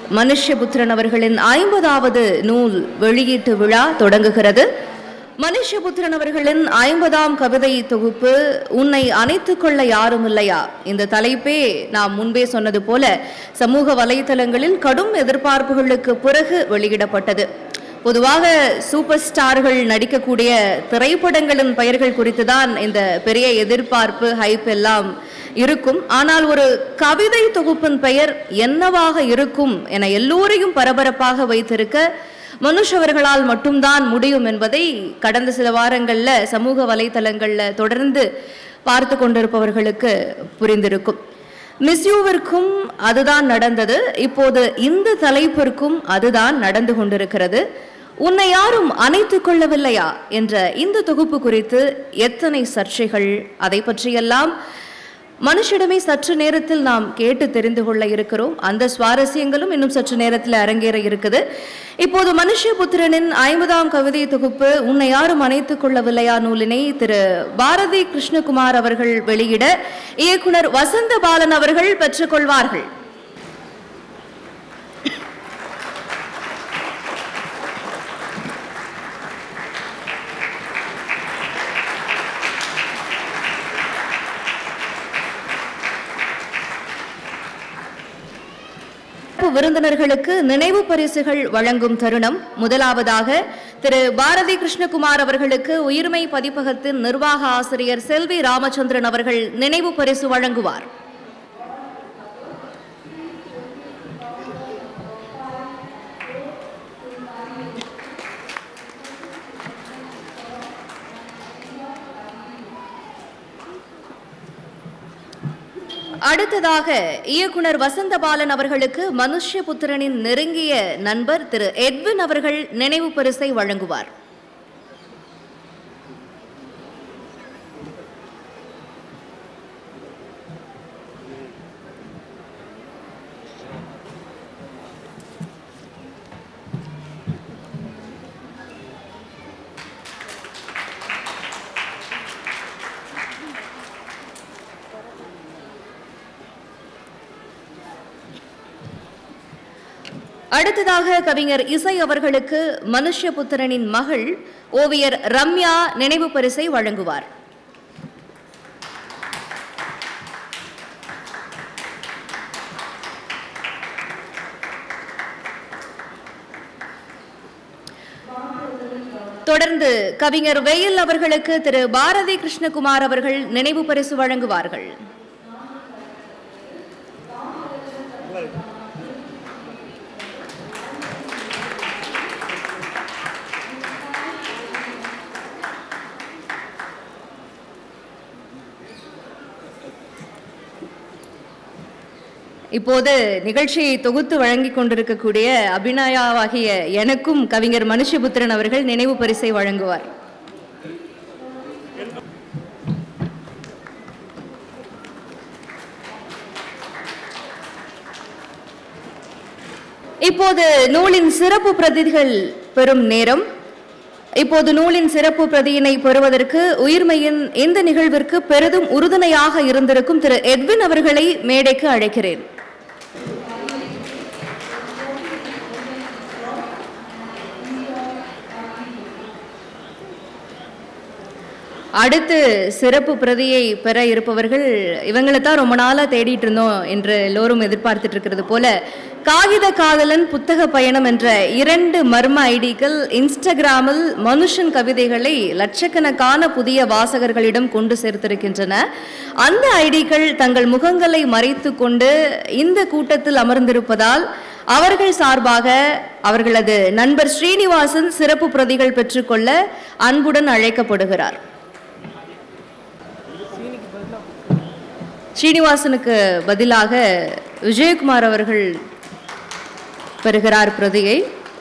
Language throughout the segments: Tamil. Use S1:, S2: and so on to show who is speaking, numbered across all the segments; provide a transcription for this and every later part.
S1: மனுஷ்யபுத்திரன் அவர்களின் 50வது நூல் வெளியீட்டு விழா தொடங்குகிறது. மனுஷ்யபுத்திரன் அவர்களின் 50ஆம் கவிதை தொகுப்பு உன்னை அணைத்துக் கொள்ள யாரும் இல்லையா? இந்த தலைப்பே நாம் முன்பே சொன்னது போல சமூக வலைதளங்களில் கடும் எதிர்பார்ப்புகளுக்கு பிறகு வெளியிடப்பட்டது. பொதுவாக சூப்பர் ஸ்டார்கள் நடிக்கக்கூடிய திரைப்படங்களின் பெயர்கள் குறித்து தான் இந்த பெரிய எதிர்பார்ப்பு ஹைப் எல்லாம் இருக்கும். ஆனால் ஒரு கவிதை தொகுப்பின் பெயர் என்னவாக இருக்கும் என எல்லோரையும் பரபரப்பாக வைத்திருக்க மனுஷவர்களால் மட்டும்தான் முடியும் என்பதை கடந்த சில வாரங்கள்ல சமூக வலைதளங்கள்ல தொடர்ந்து பார்த்து கொண்டிருப்பவர்களுக்கு புரிந்திருக்கும். மிஸ்யூவிற்கும் அதுதான் நடந்தது. இப்போது இந்த தலைப்பிற்கும் அதுதான் நடந்து கொண்டிருக்கிறது. உன்னை யாரும் அணைத்துக் கொள்ளவில்லையா என்ற இந்த தொகுப்பு குறித்து எத்தனை சர்ச்சைகள், அதை பற்றியெல்லாம் மனுஷிடமே சற்று நேரத்தில் நாம் கேட்டு தெரிந்து கொள்ள இருக்கிறோம். அந்த சுவாரஸ்யங்களும் இன்னும் சற்று நேரத்தில் அரங்கேற இருக்குது. இப்போது மனுஷ்யபுத்திரனின் 50ஆம் கவிதை தொகுப்பு உன்னை யாரும் அணைத்துக் கொள்ளவில்லையா நூலினை திரு பாரதி கிருஷ்ணகுமார் அவர்கள் வெளியிட இயக்குனர் வசந்த பாலன் அவர்கள் பெற்றுக்கொள்வார்கள். விருந்தினர்களுக்கு நினைவு பரிசுகள் வழங்கும் தருணம். முதலாவதாக திரு பாரதி கிருஷ்ணகுமார் அவர்களுக்கு உயிர்மை பதிப்பகத்தின் நிர்வாக ஆசிரியர் செல்வி ராமச்சந்திரன் அவர்கள் நினைவு பரிசு வழங்குவார். அடுத்ததாக இயக்குனர் வசந்த பாலன் அவர்களுக்கு மனுஷ்யபுத்திரனின் நெருங்கிய நண்பர் திரு எட்வின் அவர்கள் நினைவு பரிசை வழங்குவார். அடுத்ததாக கவிஞர் இசை அவர்களுக்கு மனுஷ்யபுத்திரனின் மகள் ஓவியர் ரம்யா நினைவு பரிசை வழங்குவார். தொடர்ந்து கவிஞர் வெயில் அவர்களுக்கு திரு பாரதி கிருஷ்ணகுமார் அவர்கள் நினைவு பரிசு வழங்குவார்கள். இப்போது நிகழ்ச்சியை தொகுத்து வழங்கிக் கொண்டிருக்கக்கூடிய அபிநயாவாகிய எனக்கும் கவிஞர் மனுஷ்யபுத்திரன் அவர்கள் நினைவு பரிசை வழங்குவார். இப்போது நூலின் சிறப்பு பிரதிகள் பெறும் நேரம். இப்போது நூலின் சிறப்பு பிரதியினை பெறுவதற்கு உயிர்மையின் இந்த நிகழ்விற்கு பெரிதும் உறுதுணையாக இருந்திருக்கும் திரு எட்வின் அவர்களை மேடைக்கு அழைக்கிறேன். அடுத்து சிறப்பு பிரதியை பெற இருப்பவர்கள் இவங்களை தான் ரொம்ப நாளா தேடிட்டு இருந்தோம் என்று எல்லோரும் எதிர்பார்த்துட்டு இருக்கிறது போல காகித காதலன் புத்தக பயணம் என்ற 2 மர்ம ஐடிகள் இன்ஸ்டாகிராமில் மனுஷன் கவிதைகளை லட்சக்கணக்கான புதிய வாசகர்களிடம் கொண்டு சேர்த்திருக்கின்றன. அந்த ஐடிகள் தங்கள் முகங்களை மறைத்து கொண்டு இந்த கூட்டத்தில் அமர்ந்திருப்பதால் அவர்கள் சார்பாக அவர்களது நண்பர் ஸ்ரீனிவாசன் சிறப்பு பிரதிகள் பெற்றுக்கொள்ள அன்புடன் அழைக்கப்படுகிறார். ஸ்ரீனிவாசனுக்கு பதிலாக விஜயகுமார் அவர்கள் பெறுகிறார் பிரதியை.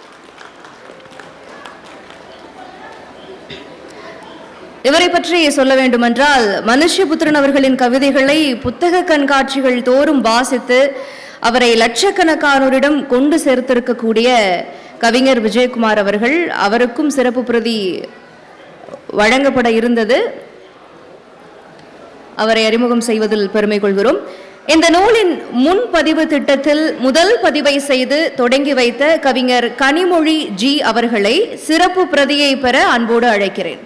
S1: இவரை பற்றி சொல்ல வேண்டுமென்றால் மனுஷ்யபுத்திரன் அவர்களின் கவிதைகளை புத்தக கண்காட்சிகள் தோறும் வாசித்து அவரை லட்சக்கணக்கானோரிடம் கொண்டு சேர்த்திருக்கக்கூடிய கவிஞர் விஜயகுமார் அவர்கள். அவருக்கும் சிறப்பு பிரதி வழங்கப்பட இருந்தது. அவரை அறிமுகம் செய்வதில் பெருமை கொள்கிறோம். இந்த நூலின் முன்பதிவு திட்டத்தில் முதல் பதிவை செய்து தொடங்கி வைத்த கவிஞர் கனிமொழி ஜி அவர்களை சிறப்பு பிரதியை பெற அன்போடு அழைக்கிறேன்.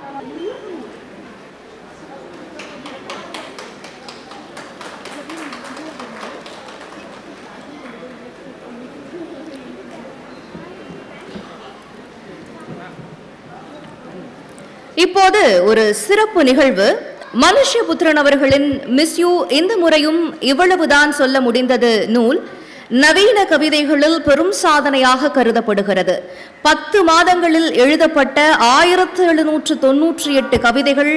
S1: இப்போது ஒரு சிறப்பு நிகழ்வு. மனுஷபுத்திரன் அவர்களின் மிஸ் யூ இந்த முறையும் இவ்வளவுதான் சொல்ல முடிந்தது நூல் நவீன கவிதைகளில் பெரும் சாதனையாக கருதப்படுகிறது. 10 மாதங்களில் எழுதப்பட்ட 1798 கவிதைகள்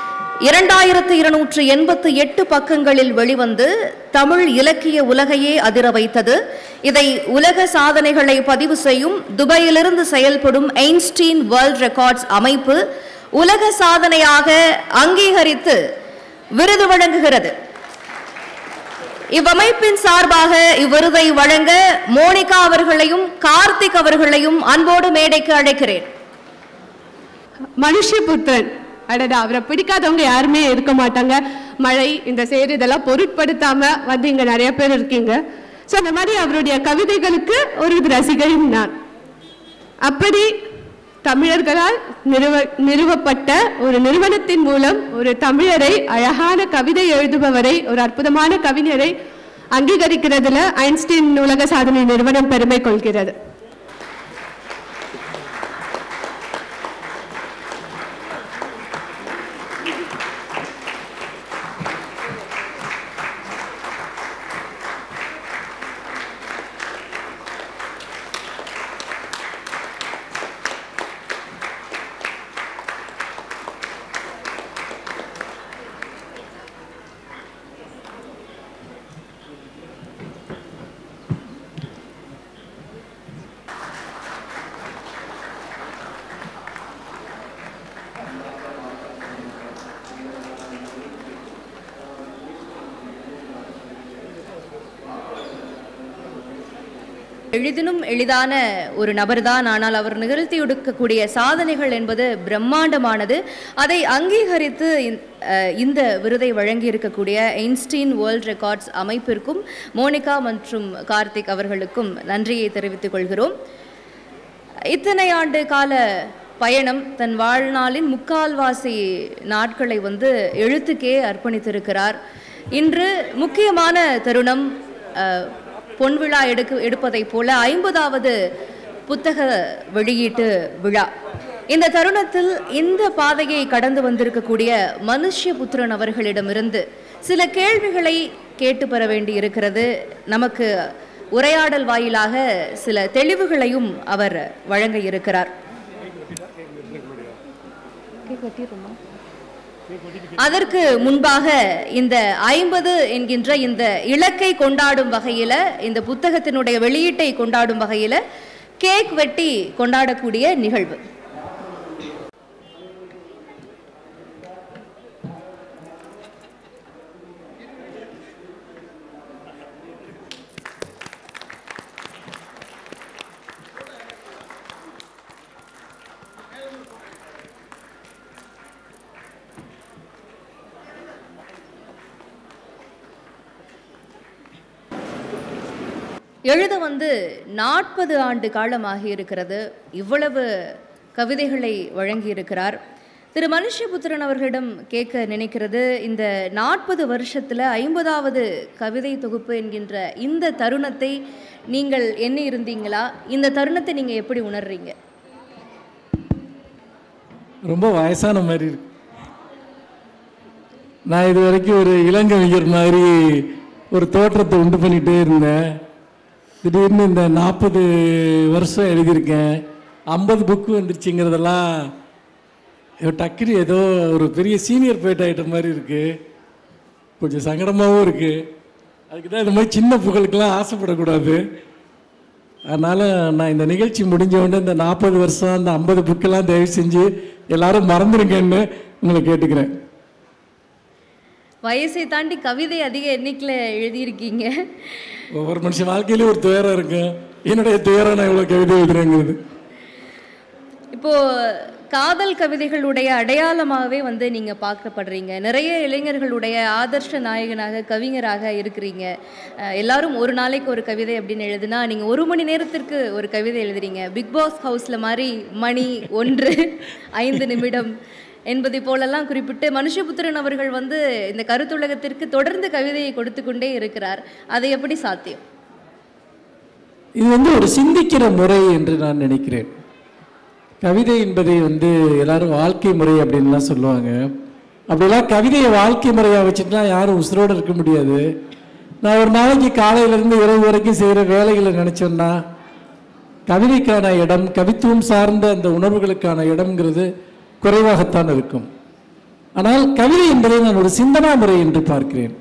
S1: 2288 பக்கங்களில் வெளிவந்து தமிழ் இலக்கிய உலகையே அதிர வைத்தது. இதை உலக சாதனைகளை பதிவு செய்யும் துபாயிலிருந்து செயல்படும் ஐன்ஸ்டீன் வேர்ல்ட் ரெக்கார்ட்ஸ் அமைப்பு உலக சாதனையாக அங்கீகரித்து விருது வழங்குகிறது. இவ்வமைப்பின் சார்பாக இவ்விருதை வழங்க மோனிகா அவர்களையும் கார்த்திக் அவர்களையும் அன்போடு மேடைக்கு அழைக்கிறேன்.
S2: மனுஷபுத்திரன், அடடா, அவரை பிடிக்காதவங்க யாருமே இருக்க மாட்டாங்க. மழை, இந்த சேர் இதெல்லாம் பொருட்படுத்தாம வந்து இங்க நிறைய பேர் இருக்கீங்க. ஸோ அந்த மாதிரி அவருடைய கவிதைகளுக்கு ஒரு ரசிகையும் நான். அப்படி தமிழர்களால் நிறுவப்பட்ட ஒரு நிறுவனத்தின் மூலம் ஒரு தமிழரை, அழகான கவிதை எழுதுபவரை, ஒரு அற்புதமான கவிஞரை அங்கீகரிக்கிறதுல ஐன்ஸ்டீன் உலக சாதனை நிறுவனம் பெருமை கொள்கிறது.
S1: எளிதினும் எளிதான ஒரு நபர்தான். ஆனால் அவர் நிகழ்த்தி எடுக்கக்கூடிய சாதனைகள் என்பது பிரம்மாண்டமானது. அதை அங்கீகரித்து இந்த விருதை வழங்கி இருக்கக்கூடிய ஐன்ஸ்டீன் வேர்ல்ட் ரெக்கார்ட்ஸ் அமைப்பிற்கும் மோனிகா மற்றும் கார்த்திக் அவர்களுக்கும் நன்றியை தெரிவித்துக் கொள்கிறோம். இத்தனை ஆண்டு கால பயணம், தன் வாழ்நாளின் முக்கால்வாசி நாட்களை எழுத்துக்கே அர்ப்பணித்திருக்கிறார். இன்று முக்கியமான தருணம், பொன்விழா எடுப்பதை போல 50வது புத்தக வெளியீட்டு விழா. இந்த தருணத்தில் இந்த பாதையை கடந்து வந்திருக்கக்கூடிய மனுஷபுத்திரன் அவர்களிடமிருந்து சில கேள்விகளை கேட்டு பெற வேண்டி இருக்கிறது. நமக்கு உரையாடல் வாயிலாக சில தெளிவுகளையும் அவர் வழங்க இருக்கிறார். அதற்கு முன்பாக இந்த 50 என்கின்ற இந்த இலக்கை கொண்டாடும் வகையில, இந்த புத்தகத்தினுடைய வெளியீட்டை கொண்டாடும் வகையில கேக் வெட்டி கொண்டாடக்கூடிய நிகழ்வு. எழுத 40 ஆண்டு காலமாகி இருக்கிறது. இவ்வளவு கவிதைகளை வழங்கியிருக்கிறார். திரு மனுஷபுத்திரன் அவர்களிடம் கேட்க நினைக்கிறது, இந்த 40 வருஷத்தில் 50வது கவிதை தொகுப்பு என்கின்ற இந்த தருணத்தை நீங்கள் எண்ணி இருந்தீங்களா? இந்த தருணத்தை நீங்கள் எப்படி உணர்றீங்க?
S3: ரொம்ப வயசான மாதிரி இருக்கு. நான் இது வரைக்கும் ஒரு இளங்கவிஞர் மாதிரி ஒரு தோற்றத்தை உண்டு பண்ணிகிட்டே இருந்தேன். திடீர்னு இந்த 40 வருஷம் எழுதியிருக்கேன், 50 புக்கு வந்துருச்சுங்கிறதெல்லாம் டக்குனு ஏதோ ஒரு பெரிய சீனியர் போயிட் ஆகிட்ட மாதிரி இருக்குது. கொஞ்சம் சங்கடமாகவும் இருக்குது. அதுக்கு தான் இந்த மாதிரி சின்ன புகழுக்கெல்லாம் ஆசைப்படக்கூடாது. அதனால் நான் இந்த நிகழ்ச்சி முடிஞ்ச உடனே இந்த 40 வருஷம் அந்த 50 புக்கெல்லாம் தயவு செஞ்சு எல்லாரும் மறந்துடுங்கன்னு உங்களை கேட்டுக்கிறேன்.
S1: வயசை தாண்டி கவிதை அதிக எண்ணிக்கையில் எழுதியிருக்கீங்க.
S3: ஒவ்வொரு மனுஷன் வாழ்க்கையிலும் ஒரு துயரம் இருக்கும். என்னுடைய துயரம் நான் இவ்வளோ கவிதை எழுதுறேங்கிறது.
S1: இப்போது காதல் கவிதைகளுடைய அடையாளமாகவே வந்து நீங்கள் பார்க்கப்படுறீங்க. நிறைய இளைஞர்களுடைய ஆதர்ஷ நாயகனாக கவிஞராக இருக்கிறீங்க. எல்லாரும் ஒரு நாளைக்கு ஒரு கவிதை அப்படின்னு எழுதுனா நீங்கள் 1 மணி நேரத்திற்கு ஒரு கவிதை எழுதுறீங்க. பிக் பாஸ் ஹவுஸில் மாதிரி மணி 1:05 என்பதை போலெல்லாம் குறிப்பிட்டு மனுஷபுத்திரன் அவர்கள் வந்து இந்த கருத்துலகத்திற்கு தொடர்ந்து கவிதையை கொடுத்து கொண்டே இருக்கிறார். அது எப்படி சாத்தியம்?
S3: இது வந்து ஒரு சிந்திக்கிற முறை என்று நான் நினைக்கிறேன். கவிதை என்பதை வந்து எல்லாரும் வாழ்க்கை முறை அப்படின்லாம் சொல்லுவாங்க. அப்படிலாம் கவிதையை வாழ்க்கை முறையாக வச்சுட்டுனா யாரும் உசுரோடு இருக்க முடியாது. நான் ஒரு நாளைக்கு காலையிலேருந்து இரவு வரைக்கும் செய்கிற வேலைகளை நினச்சோன்னா கவிதைக்கான இடம், கவித்துவம் சார்ந்த அந்த உணர்வுகளுக்கான இடம்ங்கிறது குறைவாகத்தான் இருக்கும். ஆனால் கவிதை என்பதை நான் ஒரு சிந்தனா முறை என்று பார்க்கிறேன்.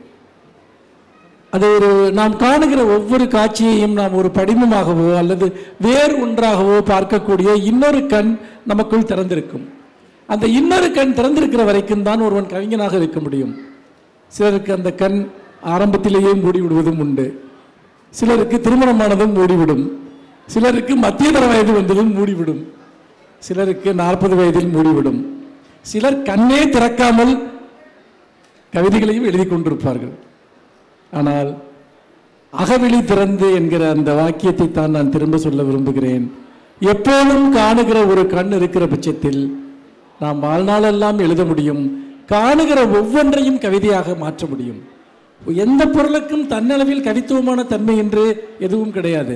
S3: அது ஒரு நாம் காணுகிற ஒவ்வொரு காட்சியையும் நாம் ஒரு படிமமாகவோ அல்லது வேறு ஒன்றாகவோ பார்க்கக்கூடிய இன்னொரு கண் நமக்குள் திறந்திருக்கும். அந்த இன்னொரு கண் திறந்திருக்கிற வரைக்கும் தான் ஒருவன் கவிஞனாக இருக்க முடியும். சிலருக்கு அந்த கண் ஆரம்பத்திலேயே மூடிவிடுவதும் உண்டு. சிலருக்கு திருமணமானதும் மூடிவிடும். சிலருக்கு மத்தியதர வயது வந்ததும் மூடிவிடும். சிலருக்கு 40 வயதில் மூடிவிடும். சிலர் கண்ணே திறக்காமல் கவிதைகளையும் எழுதி கொண்டிருப்பார்கள். ஆனால் அகவெளி திறந்து என்கிற அந்த வாக்கியத்தை தான் நான் திரும்ப சொல்ல விரும்புகிறேன். எப்போதும் காணுகிற ஒரு கண் இருக்கிற பட்சத்தில் நாம் வாழ்நாளெல்லாம் எழுத முடியும். காணுகிற ஒவ்வொன்றையும் கவிதையாக மாற்ற முடியும். எந்த பொருளுக்கும் தன்னளவில் கவித்துவமான தன்மை என்று எதுவும் கிடையாது.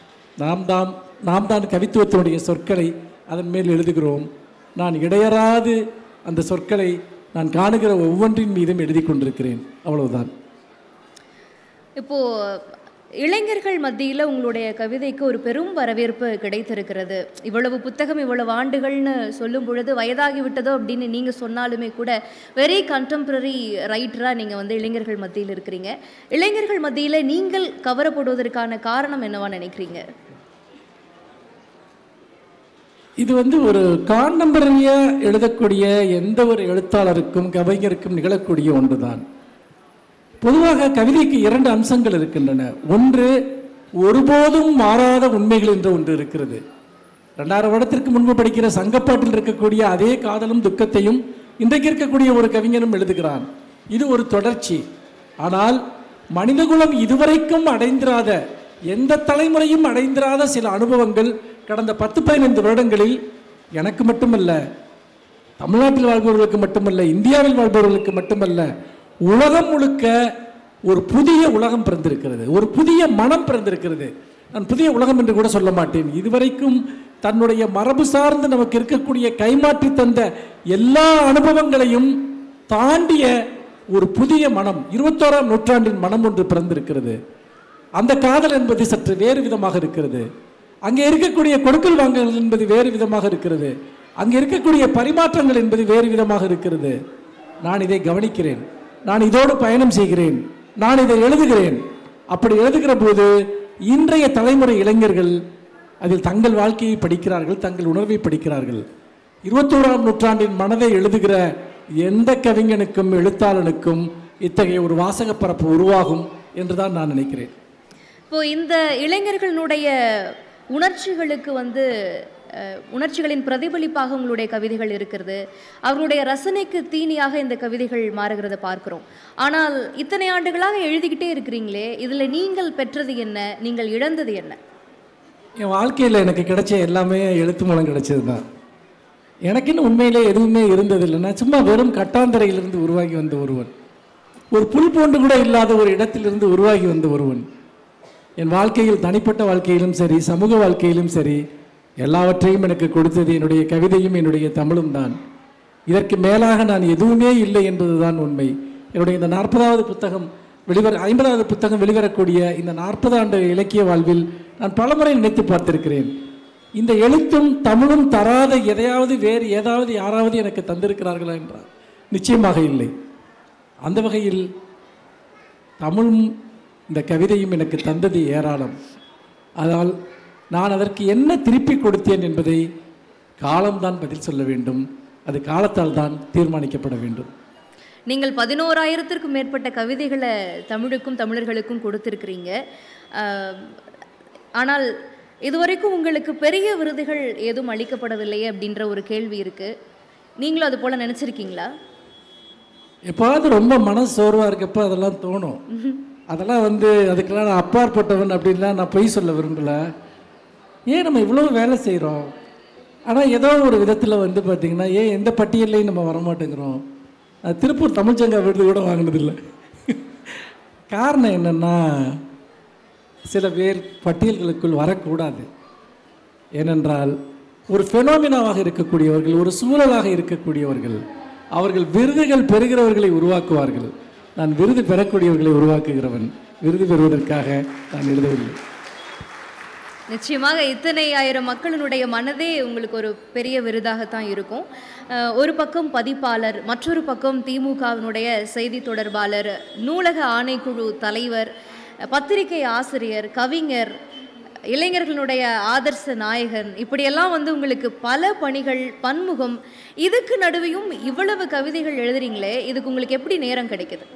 S3: நாம் தான் கவித்துவத்தினுடைய சொற்களை அதன் மேல் எழுதுகிறோம். நான் இடையறாது அந்த சொற்களை நான் காணுகிற ஒவ்வொன்றின் மீதும் எழுதி கொண்டிருக்கிறேன். அவ்வளவுதான்.
S1: இப்போ இளைஞர்கள் மத்தியில் உங்களுடைய கவிதைக்கு ஒரு பெரும் வரவேற்பு கிடைத்திருக்கிறது. இவ்வளவு புத்தகம் இவ்வளவு ஆண்டுகள்னு சொல்லும் பொழுது வயதாகி விட்டதோ அப்படின்னு நீங்கள் சொன்னாலுமே கூட வெரி கண்டெம்பரரி ரைட்டராக நீங்கள் வந்து இளைஞர்கள் மத்தியில் இருக்கிறீங்க. இளைஞர்கள் மத்தியில் நீங்கள் கவரப்படுவதற்கான காரணம் என்னவா நினைக்கிறீங்க?
S3: இது வந்து ஒரு கான்டெம்பரரியாக எழுதக்கூடிய எந்த ஒரு எழுத்தாளருக்கும் கவிஞருக்கும் நிகழக்கூடிய ஒன்றுதான். பொதுவாக கவிதைக்கு 2 அம்சங்கள் இருக்கின்றன. ஒன்று, ஒருபோதும் மாறாத உண்மைகள் என்ற ஒன்று இருக்கிறது. 2000 வருடத்திற்கு முன்பு படிக்கிற சங்கப்பாட்டில் இருக்கக்கூடிய அதே காதலும் துக்கத்தையும் இன்றைக்கு இருக்கக்கூடிய ஒரு கவிஞனும் எழுதுகிறான். இது ஒரு தொடர்ச்சி. ஆனால் மனிதகுலம் இதுவரைக்கும் அடைந்திராத, எந்த தலைமுறையும் அடைந்திராத சில அனுபவங்கள் கடந்த 10-15 வருடங்களில் எனக்கு மட்டுமல்ல, தமிழ்நாட்டில் வாழ்பவர்களுக்கு மட்டுமல்ல, இந்தியாவில் வாழ்பவர்களுக்கு மட்டுமல்ல, உலகம் முழுக்க ஒரு புதிய உலகம் பிறந்திருக்கிறது. ஒரு புதிய மனம் பிறந்திருக்கிறது. நான் புதிய உலகம் என்று கூட சொல்ல மாட்டேன். இதுவரைக்கும் தன்னுடைய மரபு சார்ந்து நமக்கு இருக்கக்கூடிய கைமாற்றி தந்த எல்லா அனுபவங்களையும் தாண்டிய ஒரு புதிய மனம், 21ஆம் நூற்றாண்டின் மனம் ஒன்று பிறந்திருக்கிறது. அந்த காதல் என்பது சற்று வேறு விதமாக இருக்கிறது. அங்கே இருக்கக்கூடிய கொடுக்கல் வாங்கல் என்பது வேறு விதமாக இருக்கிறது. அங்கே இருக்கக்கூடிய பரிமாற்றங்கள் என்பது வேறு விதமாக இருக்கிறது. நான் இதை கவனிக்கிறேன். நான் இதோடு பயணம் செய்கிறேன். நான் இதை எழுதுகிறேன். அப்படி எழுதுகிற போது இன்றைய தலைமுறை இளைஞர்கள் அதில் தங்கள் வாழ்க்கையை படிக்கிறார்கள், தங்கள் உணர்வை படிக்கிறார்கள். 21ஆம் நூற்றாண்டின் மனதை எழுதுகிற எந்த கவிஞனுக்கும் எழுத்தாளனுக்கும் இத்தகைய ஒரு வாசக பரப்பு உருவாகும் என்றுதான் நான் நினைக்கிறேன்.
S1: இப்போ இந்த இளைஞர்களுடைய உணர்ச்சிகளுக்கு வந்து உணர்ச்சிகளின் பிரதிபலிப்பாக உங்களுடைய கவிதைகள் இருக்கிறது. அவர்களுடைய ரசனைக்கு தீனியாக இந்த கவிதைகள் மாறுகிறத பார்க்கிறோம். ஆனால் இத்தனை ஆண்டுகளாக எழுதிக்கிட்டே இருக்கிறீங்களே, இதில் நீங்கள் பெற்றது என்ன, நீங்கள் இழந்தது என்ன?
S3: என் வாழ்க்கையில் எனக்கு கிடைச்ச எல்லாமே எழுத்து மூலம் கிடைச்சது தான். எனக்குன்னு உண்மையிலே எதுவுமே இருந்ததில்லை. நான் சும்மா வெறும் கட்டாந்தரையிலிருந்து உருவாகி வந்த ஒருவன், ஒரு புல் போன்று கூட இல்லாத ஒரு இடத்திலிருந்து உருவாகி வந்த ஒருவன். என் வாழ்க்கையில், தனிப்பட்ட வாழ்க்கையிலும் சரி, சமூக வாழ்க்கையிலும் சரி, எல்லாவற்றையும் எனக்கு கொடுத்தது என்னுடைய கவிதையும் என்னுடைய தமிழும் தான். இதற்கு மேலாக நான் எதுவுமே இல்லை என்பதுதான் உண்மை. என்னுடைய இந்த 40வது புத்தகம் 50வது புத்தகம் வெளிவரக்கூடிய இந்த 40 ஆண்டு இலக்கிய வாழ்வில் நான் பலமுறை நினைத்து பார்த்திருக்கிறேன். இந்த எழுத்தும் தமிழும் தராத எதையாவது வேறு ஏதாவது யாராவது எனக்கு தந்திருக்கிறார்களா என்றால் நிச்சயமாக இல்லை. அந்த வகையில் தமிழும் இந்த கவிதையும் எனக்கு தந்தது ஏராளம். அதனால் நான் அதற்கு என்ன திருப்பி கொடுத்தேன் என்பதை காலம்தான் பதில் சொல்ல வேண்டும். அது காலத்தால் தான் தீர்மானிக்கப்பட வேண்டும்.
S1: நீங்கள் 11,000த்திற்கும் மேற்பட்ட கவிதைகளை தமிழுக்கும் தமிழர்களுக்கும் கொடுத்திருக்கிறீங்க. ஆனால் இதுவரைக்கும் உங்களுக்கு பெரிய விருதுகள் எதுவும் அளிக்கப்படவில்லையே அப்படின்ற ஒரு கேள்வி இருக்கு. நீங்களும் அது போல நினைச்சிருக்கீங்களா?
S3: எப்பாவது ரொம்ப மன சோர்வாக இருக்கப்போ அதெல்லாம் தோணும். அதெல்லாம் அதுக்கெல்லாம் நான் அப்பாற்பட்டவன் அப்படின்லாம் நான் பொய் சொல்ல விரும்பலை. ஏன் நம்ம இவ்வளோ வேலை செய்கிறோம், ஆனால் ஏதோ ஒரு விதத்தில் பார்த்திங்கன்னா ஏன் எந்த பட்டியல்லையும் நம்ம வரமாட்டேங்கிறோம். திருப்பூர் தமிழ்ச்சங்க விருது கூட வாங்கினதில்லை. காரணம் என்னென்னா, சில பேர் பட்டியல்களுக்குள் வரக்கூடாது. ஏனென்றால் ஒரு ஃபெனோமினாவாக இருக்கக்கூடியவர்கள், ஒரு சூழலாக இருக்கக்கூடியவர்கள், அவர்கள் விருதுகள் பெறுகிறவர்களை உருவாக்குவார்கள். நான் விருது பெறக்கூடியவர்களை உருவாக்குகிறவன். விருது பெறுவதற்காக நான் எழுதவில்லை.
S1: நிச்சயமாக இத்தனை ஆயிரம் மக்களினுடைய மனதே உங்களுக்கு ஒரு பெரிய விருதாகத்தான் இருக்கும். ஒரு பக்கம் பதிப்பாளர், மற்றொரு பக்கம் திமுகவினுடைய செய்தி தொடர்பாளர், நூலக ஆணைக்குழு தலைவர், பத்திரிகை ஆசிரியர், கவிஞர், இளைஞர்களுடைய ஆதர்ச நாயகன், இப்படியெல்லாம் உங்களுக்கு பல பணிகள், பன்முகம். இதுக்கு நடுவையும் இவ்வளவு கவிதைகள் எழுதுறீங்களே, இதுக்கு உங்களுக்கு எப்படி நேரம் கிடைக்குது?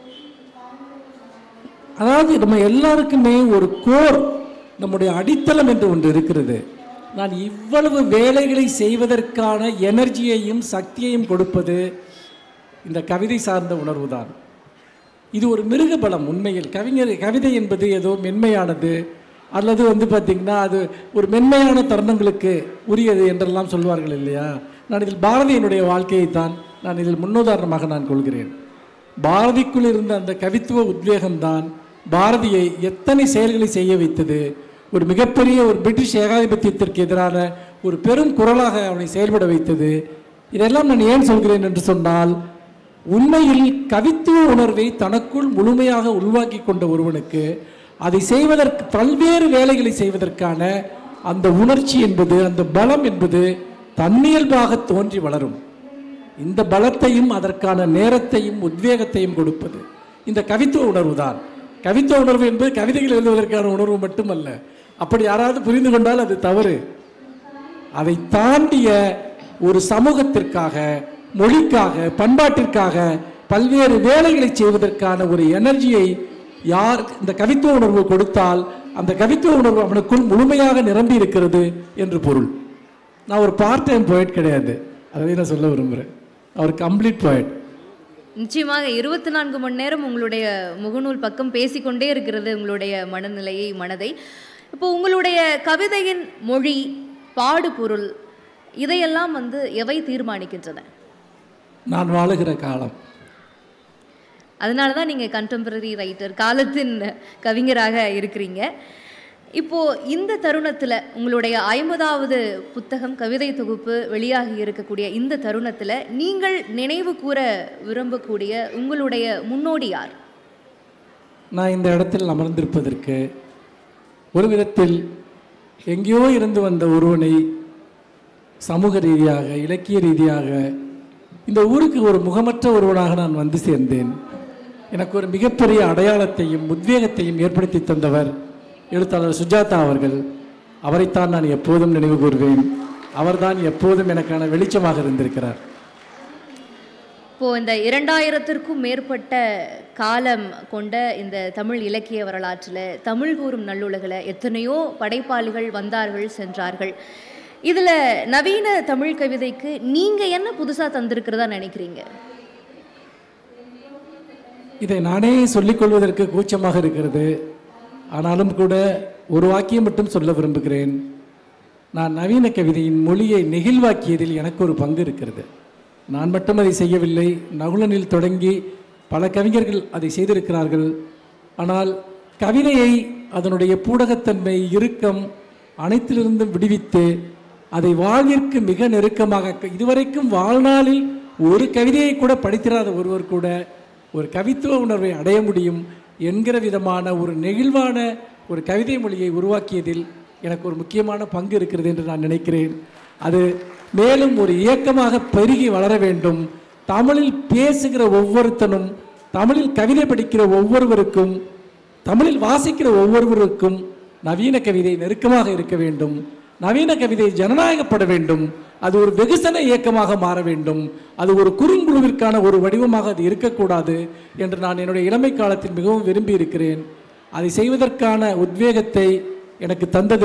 S3: அதாவது நம்ம எல்லாருக்குமே ஒரு கோர், நம்முடைய அடித்தளம் என்று ஒன்று இருக்கிறது. நான் இவ்வளவு வேலைகளை செய்வதற்கான எனர்ஜியையும் சக்தியையும் கொடுப்பது இந்த கவிதை சார்ந்த உணர்வு தான். இது ஒரு மிருக பலம். உண்மையில் கவிதை என்பது ஏதோ மென்மையானது அல்லது பார்த்திங்கன்னா அது ஒரு மென்மையான தருணங்களுக்கு உரியது என்றெல்லாம் சொல்வார்கள் இல்லையா. நான் இதில் பாரதியினுடைய வாழ்க்கையைத்தான் நான் இதில் முன்னுதாரணமாக நான் கொள்கிறேன். பாரதிக்குள் இருந்த அந்த கவித்துவ உத்வேகம்தான் பாரதியை எத்தனை செயல்களை செய்ய வைத்தது. ஒரு மிகப்பெரிய ஒரு பிரிட்டிஷ் ஏகாதிபத்தியத்திற்கு எதிரான ஒரு பெரும் குரலாக அவனை செயல்பட வைத்தது. இதெல்லாம் நான் ஏன் சொல்கிறேன் என்று சொன்னால், உண்மையில் கவித்துவ உணர்வை தனக்குள் முழுமையாக உள்வாக்கி கொண்ட ஒருவனுக்கு அதை செய்வதற்கு, பல்வேறு வேலைகளை செய்வதற்கான அந்த உணர்ச்சி என்பது, அந்த பலம் என்பது தன்னியல்பாக தோன்றி வளரும். இந்த பலத்தையும் அதற்கான நேரத்தையும் உத்வேகத்தையும் கொடுப்பது இந்த கவித்துவ உணர்வு தான். கவித்துவ உணர்வு என்பது கவிதைகள் எழுதுவதற்கான உணர்வு மட்டுமல்ல. அப்படி யாராவது புரிந்து கொண்டால் அது தவறு. அதை தாண்டிய ஒரு சமூகத்திற்காக, மொழிக்காக, பண்பாட்டிற்காக பல்வேறு வேலைகளை செய்வதற்கான ஒரு எனர்ஜியை யார் இந்த கவித்துவ உணர்வு கொடுத்தால் அந்த கவித்துவ உணர்வு அவனுக்குள் முழுமையாக நிரம்பி இருக்கிறது என்று பொருள். நான் ஒரு பார்ட் டைம் போயட் கிடையாது, அதை நான் சொல்ல விரும்புகிறேன். அவர் கம்ப்ளீட் போயட்.
S1: நிச்சயமாக 24 மணி நேரம் உங்களுடைய முகநூல் பக்கம் பேசிக்கொண்டே இருக்கிறது உங்களுடைய மனநிலையை, மனதை. இப்போ உங்களுடைய கவிதையின் மொழி, பாடுபொருள், இதையெல்லாம் எவை தீர்மானிக்கின்றன?
S3: நான் வாழுகிற காலம்.
S1: அதனால தான் நீங்கள் கண்டெம்பரரி ரைட்டர், காலத்தின் கவிஞராக இருக்கிறீங்க. இப்போது இந்த தருணத்தில் உங்களுடைய 50வது புத்தகம், கவிதை தொகுப்பு வெளியாகி இருக்கக்கூடிய இந்த தருணத்தில் நீங்கள் நினைவு கூற விரும்பக்கூடிய உங்களுடைய முன்னோடி யார்?
S3: நான் இந்த இடத்தில் அமர்ந்திருப்பதற்கு ஒரு விதத்தில் எங்கேயோ இருந்து வந்த ஒருவனை சமூக ரீதியாக, இலக்கிய ரீதியாக இந்த ஊருக்கு ஒரு முகமற்ற ஒருவனாக நான் வந்து சேர்ந்தேன். எனக்கு ஒரு மிகப்பெரிய அடையாளத்தையும் உத்வேகத்தையும் ஏற்படுத்தி தந்தவர் எழுத்தாளர் சுஜாதா அவர்கள். அவரைத்தான் நான் எப்போதும் நினைவு கூறுவேன். அவர்தான் எப்போதும் எனக்கான வெளிச்சமாக இருந்திருக்கிறார்.
S1: இப்போது இந்த 2000த்திற்கும் மேற்பட்ட காலம் கொண்ட இந்த தமிழ் இலக்கிய வரலாற்றில், தமிழ் கூறும் நல்லுலகில் எத்தனையோ படைப்பாளிகள் வந்தார்கள், சென்றார்கள். இதில் நவீன தமிழ் கவிதைக்கு நீங்கள் என்ன புதுசாக தந்திருக்கிறதா நினைக்கிறீங்க?
S3: இதை நானே சொல்லிக்கொள்வதற்கு கூச்சமாக இருக்கிறது. ஆனாலும் கூட ஒரு வாக்கியம் மட்டும் சொல்ல விரும்புகிறேன். நான் நவீன கவிதையின் மொழியை நெகிழ்வாக்கியதில் எனக்கு ஒரு பங்கு இருக்கிறது. நான் மட்டும் அதை செய்யவில்லை. நகுலனில் தொடங்கி பல கவிஞர்கள் அதை செய்திருக்கிறார்கள். ஆனால் கவிதையை அதனுடைய பூடகத்தன்மை, இறுக்கம் அனைத்திலிருந்தும் விடுவித்து அதை வாழ்விற்கு மிக நெருக்கமாக, இதுவரைக்கும் வாழ்நாளில் ஒரு கவிதையை கூட படித்திராத ஒருவர் கூட ஒரு கவித்துவ உணர்வை அடைய முடியும் என்கிற விதமான ஒரு நெகிழ்வான ஒரு கவிதை மொழியை உருவாக்கியதில் எனக்கு ஒரு முக்கியமான பங்கு இருக்கிறது என்று நான் நினைக்கிறேன். அது மேலும் ஒரு இயக்கமாக பெருகி வளர வேண்டும். தமிழில் பேசுகிற ஒவ்வொருத்தனும், தமிழில் கவிதை படிக்கிற ஒவ்வொருவருக்கும், தமிழில் வாசிக்கிற ஒவ்வொருவருக்கும் நவீன கவிதை நெருக்கமாக இருக்க வேண்டும். நவீன கவிதை ஜனநாயகப்பட வேண்டும். அது ஒரு வெகுசன இயக்கமாக மாற வேண்டும். அது ஒரு குறுங்குழுவிற்கான ஒரு வடிவமாக அது இருக்கக்கூடாது என்று நான் என்னுடைய இளமை காலத்தில் மிகவும் விரும்பி இருக்கிறேன். அதை செய்வதற்கான உத்வேகத்தை எனக்கு தந்தது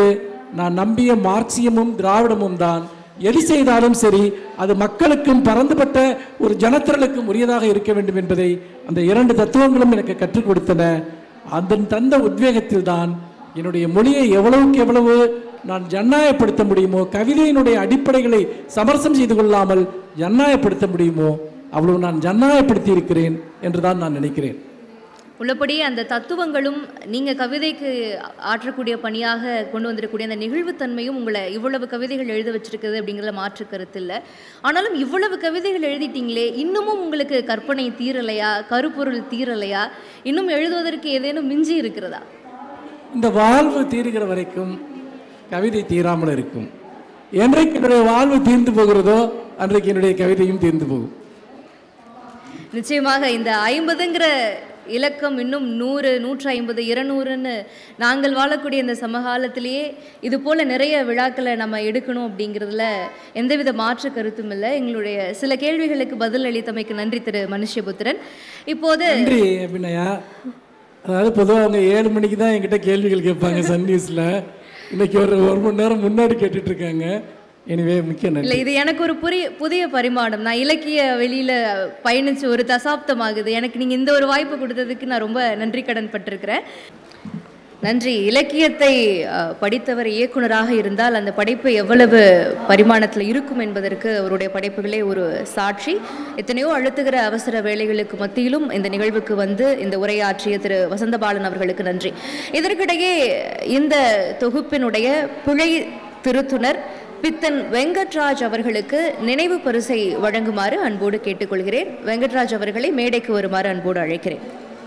S3: நான் நம்பிய மார்க்சியமும் திராவிடமும் தான். எது செய்தாலும் சரி அது மக்களுக்கும் பரந்துபட்ட ஒரு ஜனத்திரளுக்கும் உரியதாக இருக்க வேண்டும் என்பதை அந்த 2 தத்துவங்களும் எனக்கு கற்றுக் கொடுத்தன. அதன் தந்த உத்வேகத்தில் தான் என்னுடைய மொழியை எவ்வளவுக்கு எவ்வளவு நான் ஜனநாயகப்படுத்த முடியுமோ, கவிதையினுடைய அடிப்படைகளை சமரசம் செய்து கொள்ளாமல் ஜனநாயகப்படுத்த முடியுமோ அவ்வளவு நான் ஜனநாயகப்படுத்தி இருக்கிறேன் என்றுதான் நான் நினைக்கிறேன்.
S1: உள்ளபடி அந்த தத்துவங்களும் நீங்கள் கவிதைக்கு ஆற்றக்கூடிய பணியாக கொண்டு வந்திருக்கக்கூடிய அந்த நெகிழ்வுத்தன்மையும் உங்களை இவ்வளவு கவிதைகள் எழுத வச்சிருக்குது அப்படிங்கிறத மாற்று கருத்து இல்லை. ஆனாலும் இவ்வளவு கவிதைகள் எழுதிட்டீங்களே, இன்னமும் உங்களுக்கு கற்பனை தீரலையா, கருப்பொருள் தீரலையா, இன்னும் எழுதுவதற்கு ஏதேனும் மிஞ்சி இருக்கிறதா?
S3: இந்த வாழ்வு தீருகிற வரைக்கும் கவிதை தீராமல் இருக்கும். என்றைக்கு என்னுடைய வாழ்வு தீர்ந்து போகிறதோ அன்றைக்கு என்னுடைய கவிதையும் தீர்ந்து போகும்.
S1: நிச்சயமாக இந்த 50ங்கிற இலக்கம் இன்னும் 100, 150, 200ன்னு நாங்கள் வாழக்கூடிய இந்த சமகாலத்திலேயே இது போல் நிறைய விழாக்களை நம்ம எடுக்கணும் அப்படிங்கிறதுல எந்தவித மாற்று கருத்தும் இல்லை. எங்களுடைய சில கேள்விகளுக்கு பதில் அளித்தமைக்கு நன்றி திரு மனுஷ்யபுத்திரன். இப்போது
S3: நன்றி அபிநயா. அதாவது பொதுவாக அவங்க 7 மணிக்கு தான் என்கிட்ட கேள்விகள் கேட்பாங்க சன் நியூஸில். இன்னைக்கு ஒரு மணி நேரம் முன்னாடி கேட்டுட்டு இருக்காங்க. எனவே மிக்க நன்றி.
S1: இல்லை, இது எனக்கு ஒரு புதிய பரிமாணம். நான் இலக்கிய வெளியில் பயணித்து ஒரு தசாப்தம் ஆகுது. எனக்கு நீங்கள் இந்த ஒரு வாய்ப்பு கொடுத்ததுக்கு நான் ரொம்ப நன்றி கடன் பட்டிருக்கிறேன். நன்றி. இலக்கியத்தை படித்தவர் இயக்குனராக இருந்தால் அந்த படைப்பு எவ்வளவு பரிமாணத்தில் இருக்கும் என்பதற்கு அவருடைய படைப்புகளே ஒரு சாட்சி. எத்தனையோ அழுத்துகிற அவசர வேலைகளுக்கு மத்தியிலும் இந்த நிகழ்வுக்கு வந்து இந்த உரையாற்றிய திரு வசந்தபாலன் அவர்களுக்கு நன்றி. இதற்கிடையே இந்த தொகுப்பினுடைய பிழை திருத்துனர் பித்தன் வெங்கட்ராஜ் அவர்களுக்கு நினைவு பரிசை வழங்குமாறு அன்போடு கேட்டுக்கொள்கிறேன். வெங்கட்ராஜ் அவர்களை மேடைக்கு வருமாறு அன்போடு அழைக்கிறேன்.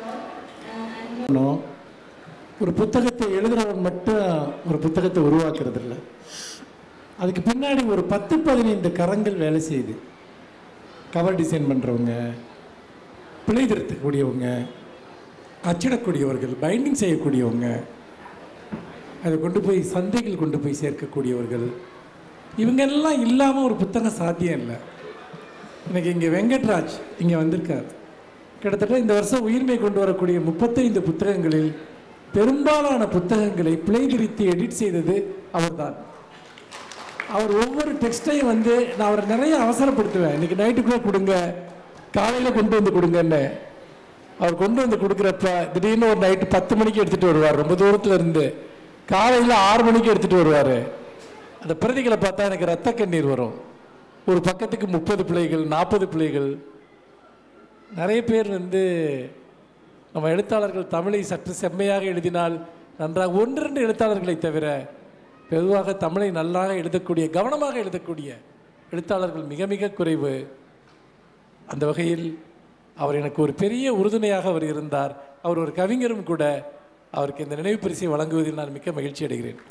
S3: ஒரு புத்தகத்தை எழுதுறவன் மட்டும் ஒரு புத்தகத்தை உருவாக்குறது இல்லை, அதுக்கு பின்னாடி ஒரு 10-15 கரங்கள் வேலை செய்யுது. கவர் டிசைன் பண்ணுறவங்க, பிழை திருத்தக்கூடியவங்க, அச்சிடக்கூடியவர்கள், பைண்டிங் செய்யக்கூடியவங்க, அதை கொண்டு போய் சந்தைகள் கொண்டு போய் சேர்க்கக்கூடியவர்கள், இவங்கெல்லாம் இல்லாமல் ஒரு புத்தகம் சாத்தியம் இல்லை. எனக்கு இங்கே வெங்கட்ராஜ் இங்கே வந்திருக்கார். கிட்டத்தட்ட இந்த வருஷம் உயிர்மை கொண்டு வரக்கூடிய 35 புத்தகங்களில் பெரும்பாலான புத்தகங்களை பிழை திருத்தி எடிட் செய்தது அவர்தான். அவர் ஒவ்வொரு டெக்ஸ்டையும் வந்து நான் அவரை நிறைய அவசரப்படுத்துவேன். இன்றைக்கி நைட்டுக்குள்ளே கொடுங்க, காலையில் கொண்டு வந்து கொடுங்கன்னு. அவர் கொண்டு வந்து கொடுக்குறப்ப திடீர்னு ஒரு நைட்டு 10 மணிக்கு எடுத்துகிட்டு வருவார். ரொம்ப தூரத்தில் இருந்து காலையில் 6 மணிக்கு எடுத்துகிட்டு வருவார். அந்த பிரதிகளை பார்த்தா எனக்கு ரத்த கண்ணீர் வரும். ஒரு பக்கத்துக்கு 30 பிழைகள், 40 பிழைகள். நிறைய பேர் வந்து நம்ம எழுத்தாளர்கள் தமிழை சற்று செம்மையாக எழுதினால் நன்றாக 1-2 எழுத்தாளர்களை தவிர பொதுவாக தமிழை நல்லாக எழுதக்கூடிய, கவனமாக எழுதக்கூடிய எழுத்தாளர்கள் மிக மிக குறைவு. அந்த வகையில் அவர் எனக்கு ஒரு பெரிய உறுதுணையாக அவர் இருந்தார். அவர் ஒரு கவிஞரும் கூட. அவருக்கு இந்த நினைவு பரிசை வழங்குவதில் நான் மிக்க மகிழ்ச்சி அடைகிறேன்.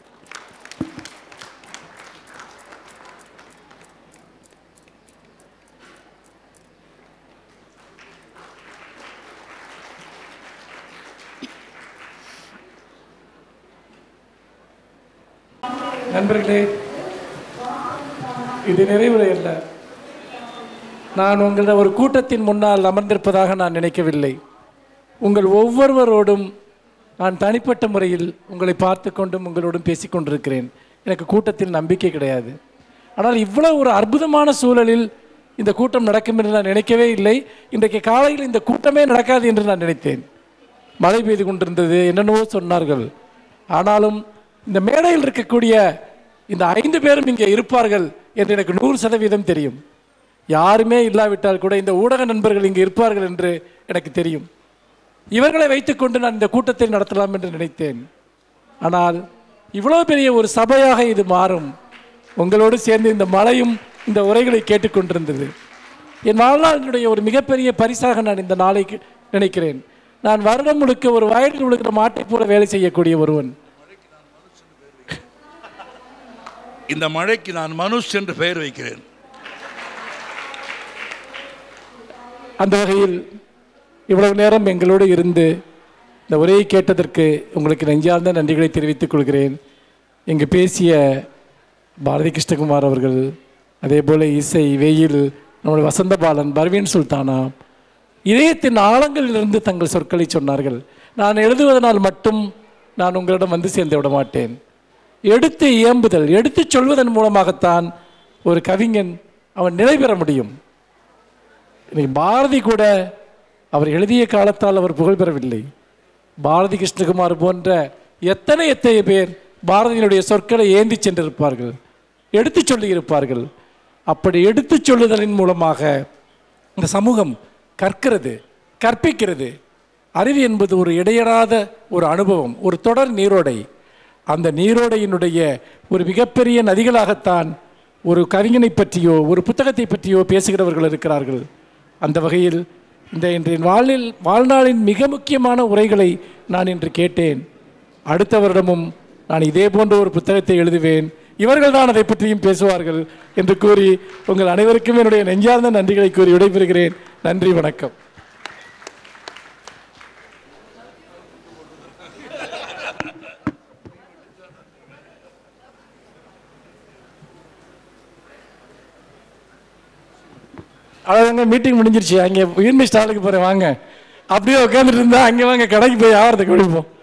S3: நண்பர்களே, இது நிறைவுரை அல்ல. நான் உங்கள ஒரு கூட்டத்தின் முன்னால் அமர்ந்திருப்பதாக நான் நினைக்கவில்லை. உங்கள் ஒவ்வொருவரோடும் நான் தனிப்பட்ட முறையில் உங்களை பார்த்து கொண்டும் உங்களோடும் பேசிக்கொண்டிருக்கிறேன். எனக்கு கூட்டத்தில் நம்பிக்கை கிடையாது. ஆனால் இவ்வளவு ஒரு அற்புதமான சூழலில் இந்த கூட்டம் நடக்கும் என்று நான் நினைக்கவே இல்லை. இன்றைக்கு காலையில் இந்த கூட்டமே நடக்காது என்று நான் நினைத்தேன். மழை பெய்து கொண்டிருந்தது, என்னென்னவோ சொன்னார்கள். ஆனாலும் இந்த மேடையில் இருக்கக்கூடிய இந்த 5 பேரும் இங்கே இருப்பார்கள் என்று எனக்கு 100% தெரியும். யாருமே இல்லாவிட்டால் கூட இந்த ஊடக நண்பர்கள் இங்கே இருப்பார்கள் என்று எனக்கு தெரியும். இவர்களை வைத்துக்கொண்டு நான் இந்த கூட்டத்தை நடத்தலாம் என்று நினைத்தேன். ஆனால் இவ்வளோ பெரிய ஒரு சபையாக இது மாறும். உங்களோடு சேர்ந்து இந்த மழையும் இந்த உரைகளை கேட்டுக்கொண்டிருந்தது. என் வாழ்நாளினுடைய ஒரு மிகப்பெரிய பரிசாக நான் இந்த நாளை நினைக்கிறேன். நான் வருடம் முழுக்க ஒரு வயலில் உழுகிற மாட்டை போல வேலை செய்யக்கூடிய ஒருவன்.
S4: இந்த மழைக்கு நான் மனுஷ் என்று பெயர் வைக்கிறேன்.
S3: அந்த வகையில் இவ்வளவு நேரம் எங்களோடு இருந்து இந்த உரையை கேட்டதற்கு உங்களுக்கு நெஞ்சார்ந்த நன்றிகளை தெரிவித்துக் கொள்கிறேன். இங்கு பேசிய பாரதி கிருஷ்ணகுமார் அவர்கள், அதே போல் இசை, வெயில், நம்முடைய வசந்தபாலன், பர்வீன் சுல்தானா இதயத்தின் ஆழங்களிலிருந்து தங்கள் சொற்களை சொன்னார்கள். நான் எழுதுவதனால் மட்டும் நான் உங்களிடம் வந்து சேர்ந்து விட மாட்டேன். எடுத்து இயம்புதல், எடுத்து சொல்வதன் மூலமாகத்தான் ஒரு கவிஞன் அவன் நிலை பெற முடியும். இன்னைக்கு பாரதி கூட அவர் எழுதிய காலத்தால் அவர் புகழ் பெறவில்லை. பாரதி கிருஷ்ணகுமார் போன்ற எத்தனை பேர் பாரதியினுடைய சொற்களை ஏந்தி சென்றிருப்பார்கள், எடுத்து சொல்லியிருப்பார்கள். அப்படி எடுத்து சொல்லுதலின் மூலமாக இந்த சமூகம் கற்கிறது, கற்பிக்கிறது. அறிவு என்பது ஒரு இடையறாத ஒரு அனுபவம், ஒரு தொடர் நீரோடை. அந்த நீரோடையினுடைய ஒரு மிகப்பெரிய நதிகளாகத்தான் ஒரு கவிஞனை பற்றியோ ஒரு புத்தகத்தை பற்றியோ பேசுகிறவர்கள் இருக்கிறார்கள். அந்த வகையில் இன்றைய வாழ்நாளின் மிக முக்கியமான உரைகளை நான் இன்று கேட்டேன். அடுத்த வருடமும் நான் இதே போன்ற ஒரு புத்தகத்தை எழுதுவேன், இவர்கள் தான் அதை பற்றியும் பேசுவார்கள் என்று கூறி உங்கள் அனைவருக்கும் என்னுடைய நெஞ்சார்ந்த நன்றிகளை கூறி விடைபெறுகிறேன். நன்றி, வணக்கம். அவ்வளோதாங்க, மீட்டிங் முடிஞ்சிருச்சு. அங்கே யூனிவர்சிட்டி ஸ்டாலுக்கு போகிறேன், வாங்க. அப்படியே உட்காந்துட்டு இருந்தால் அங்கே வாங்க, கடைக்கு போய் ஆகிறதுக்கு விடுப்போம்.